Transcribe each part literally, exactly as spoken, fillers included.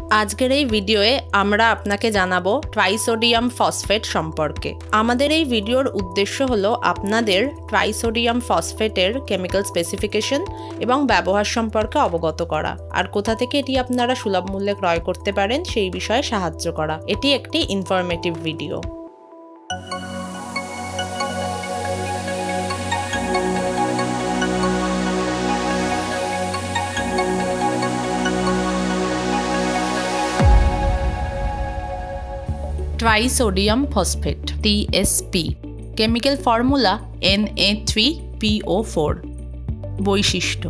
আজকের এই ভিডিওয়ে আমরা আপনাকে জানাবো ট্রাইসোডিয়াম ফসফেট সম্পর্কে। আমাদের এই ভিডিওর উদ্দেশ্য হলো আপনাদের ট্রাইসোডিয়াম ফসফেটের কেমিক্যাল স্পেসিফিকেশন এবং ব্যবহার সম্পর্কে অবগত করা, আর কোথা থেকে এটি আপনারা সুলভ মূল্যে ক্রয় করতে পারেন সেই বিষয়ে সাহায্য করা। এটি একটি informative video. Trisodium phosphate T S P, chemical formula N A three P O four. বৈশিষ্ট্য।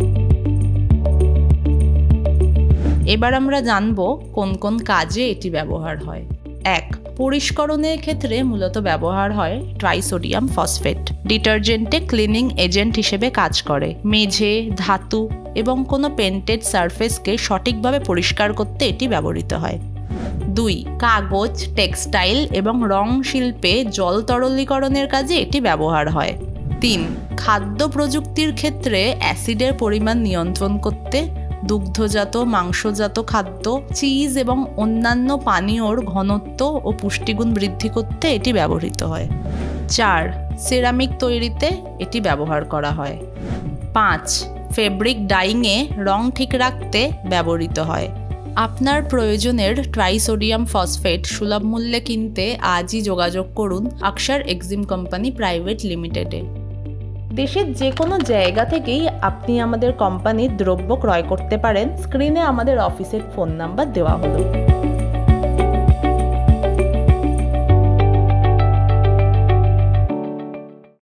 এবার আমরা জানব কোন কোন কাজে এটি ব্যবহার হয়। এক, পরিষ্করণের ক্ষেত্রে মূলত ব্যবহার হয় ট্রাইসোডিয়াম ফসফেট। ডিটারজেন্টে ক্লিনিং এজেন্ট হিসেবে কাজ করে। মেঝে, ধাতু এবং কোনো পেন্টেড সারফেসকে সঠিকভাবে পরিষ্কার করতে এটি ব্যবহৃত হয়। দুই, কাগজ, টেক্সটাইল এবং রং শিল্পে জল তরলীকরণের কাজে এটি ব্যবহার হয়। তিন, খাদ্য প্রযুক্তির ক্ষেত্রে অ্যাসিডের পরিমাণ নিয়ন্ত্রণ করতে, দুগ্ধজাত, মাংসজাত খাদ্য, চিজ এবং অন্যান্য পানীয়র ঘনত্ব ও পুষ্টিগুণ বৃদ্ধি করতে এটি ব্যবহৃত হয়। চার, সিরামিক তৈরিতে এটি ব্যবহার করা হয়। পাঁচ, ফেব্রিক ডাইংয়ে রং ঠিক রাখতে ব্যবহৃত হয়। আপনার প্রয়োজনের ট্রাইসোডিয়াম ফসফেট সুলভ মূল্যে কিনতে আজই যোগাযোগ করুন আকসার এক্সিম কোম্পানি প্রাইভেট লিমিটেডে। দেশের যে কোনো জায়গা থেকেই আপনি আমাদের কোম্পানির দ্রব্য ক্রয় করতে পারেন। স্ক্রিনে আমাদের অফিসের ফোন নাম্বার দেওয়া হলো।